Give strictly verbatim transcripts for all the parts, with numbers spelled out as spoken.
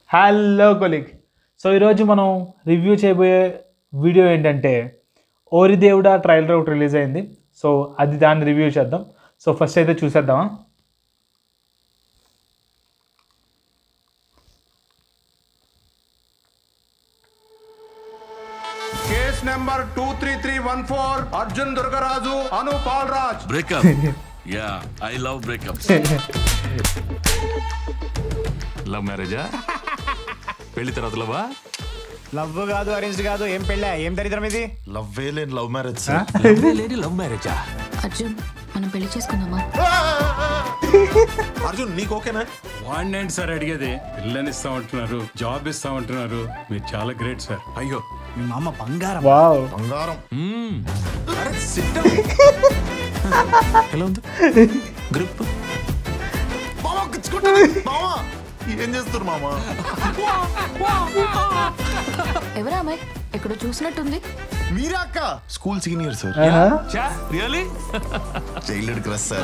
Hello colleague. So ఈరోజు మనం review చేయబోయే వీడియో ఏంటంటే ఓరి దేవుడా ట్రైలర్ ఒకటి రిలీజ్ అయింది. సో అది దాన్ని రివ్యూ చేద్దాం. సో ఫస్ట్ అయితే చూసేద్దామా. Case number two three three one four Arjun Durgaraju Anu Paul Raj breakup. Yeah I love breakups. Love మ్యారేజా? పెళ్లి తర్వాత లవ్వా? లవ్ కాదు, అరేంజ్ కాదు, ఏం పెళ్ళా, ఏం దరిద్రం ఇది? లవ్ లేని లవ్ మ్యారేజ్ సార్. లేని లవ్ మ్యారేజా? అర్జున్, మనం పెళ్లి చేసుకుందామా? అర్జున్ నీకు ఓకేనా? వాడినేంటి సార్ అడిగేది? పిల్లని ఇస్తా ఉంటున్నారు, జాబ్ ఇస్తా ఉంటున్నారు. మీరు చాలా గ్రేట్ సార్. అయ్యో మీ మామ బంగారం. వావ్, బంగారం. అరే సిట్. ఎలా ఉంది గ్రిప్? మామ గిచ్చుకుంటాడు. మామ ఏం చేస్తారు మామ? ఎవరా అమ్మాయి? ఎక్కడో చూసినట్టుంది. మీరా అక్క? School senior sir. చా రియల్లీ? Childhood crush sir.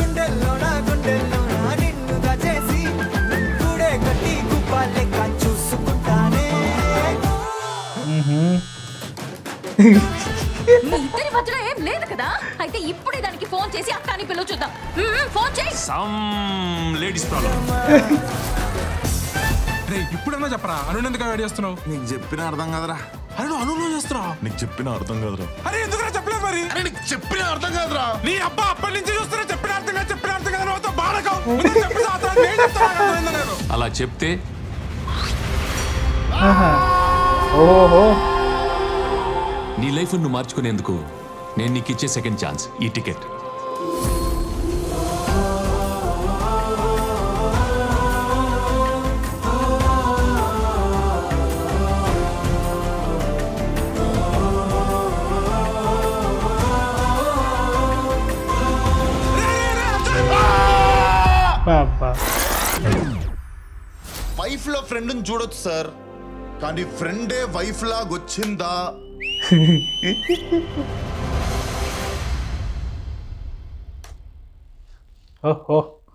మీ ఇద్దరి మధ్యలో ఏం లేదు కదా? అయితే ఇప్పుడే దానికి ఫోన్ చేసి అక్క అని పిలువ చూద్దాం. ఫోన్ చేయి. Some ladies problem. ఇప్పుడన్నా చెప్పరా, అను ఎందుకు వెయిట్ చేస్తున్నావు? నీకు చెప్పిన అర్థం కదరా. అరే నువ్వు అనులో చేస్తున్నావు. నీకు చెప్పిన అర్థం కదరా. అరే ఎందుకు చెప్పలేదు మరి? అరే నీకు చెప్పిన అర్థం కదరా. నీ అబ్బా అప్పటి నుంచి చూస్తున్నా చెప్పిన అర్థం కాదు, చెప్పిన అర్థం కాదు. నువ్వు బాడకం అలా చెప్తే ఓహో, నీ లైఫ్ నువ్వు మార్చుకునేందుకు నేను నీకు ఇచ్చే సెకండ్ ఛాన్స్ ఈ టికెట్. వైఫ్ లో ఫ్రెండ్ చూడొచ్చు సార్, కానీ ఫ్రెండే వైఫ్ లాగా వచ్చిందా? ఓహో.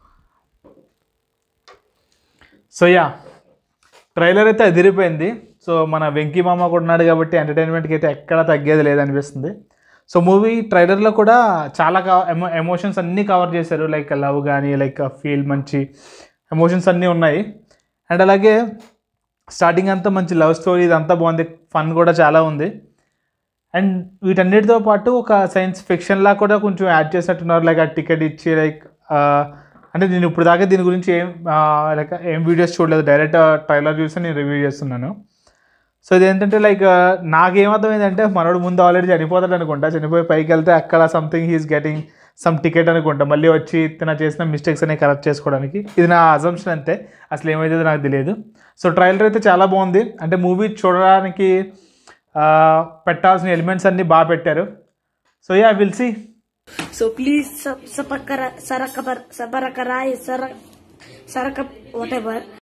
సో యా, ట్రైలర్ అయితే అదిరిపోయింది. సో మన వెంకీ మామ కూడా ఉన్నాడు కాబట్టి ఎంటర్టైన్మెంట్కి అయితే ఎక్కడా తగ్గేది లేదనిపిస్తుంది. సో మూవీ ట్రైలర్లో కూడా చాలా కా ఎమో ఎమోషన్స్ అన్నీ కవర్ చేశారు. లైక్ లవ్ కానీ లైక్ ఫీల్, మంచి ఎమోషన్స్ అన్నీ ఉన్నాయి. అండ్ అలాగే స్టార్టింగ్ అంతా మంచి లవ్ స్టోరీ, ఇదంతా బాగుంది. ఫన్ కూడా చాలా ఉంది. అండ్ వీటన్నిటితో పాటు ఒక సైన్స్ ఫిక్షన్లా కూడా కొంచెం యాడ్ చేసినట్టున్నారు. లైక్ ఆ టికెట్ ఇచ్చి లైక్ అంటే నేను ఇప్పుడు దాకా దీని గురించి ఏం లైక్ ఏం వీడియోస్ చూడలేదు, డైరెక్ట్ ట్రైలర్ చూసి నేను రివ్యూ చేస్తున్నాను. సో ఇదేంటంటే లైక్ నాకేమర్థమైందంటే మనోడు ముందు ఆల్రెడీ చనిపోతాడు అనుకుంటా. చనిపోయి పైకి వెళ్తే అక్కడ something he is getting some ticket అనుకుంటా, మళ్ళీ వచ్చి తన చేసిన మిస్టేక్స్ అనేవి కరెక్ట్ చేసుకోవడానికి. ఇది నా అజంప్షన్ అంతే, అసలు ఏమైతే నాకు తెలియదు. సో ట్రైలర్ అయితే చాలా బాగుంది. అంటే మూవీ చూడడానికి పెట్టాల్సిన ఎలిమెంట్స్ అన్నీ బాగా పెట్టారు. So yeah, will see. So please sub, sub, sub, sub, sub, sub, sub, sub, sub, sub, whatever.